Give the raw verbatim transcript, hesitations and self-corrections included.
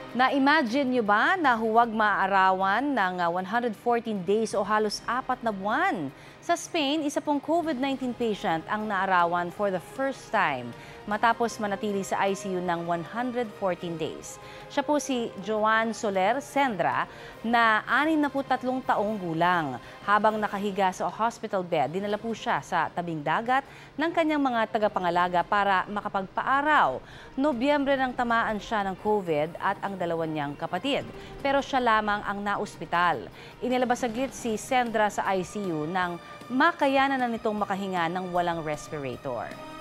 Na-imagine nyo ba na huwag maaarawan ng ah, one hundred fourteen days o halos apat na buwan? Sa Spain, isa pong COVID nineteen patient ang naarawan for the first time matapos manatili sa I C U ng one hundred fourteen days. Siya po si Joan Soler Sendra na anim na tatlong taong gulang. Habang nakahiga sa hospital bed, dinala po siya sa tabing dagat ng kanyang mga tagapangalaga para makapagpaaraw. Nobyembre nang tamaan siya ng COVID at ang dalawa niyang kapatid. Pero siya lamang ang naospital. Inilabas saglit si Sendra sa I C U nang makayanan na nitong makahinga ng walang respirator.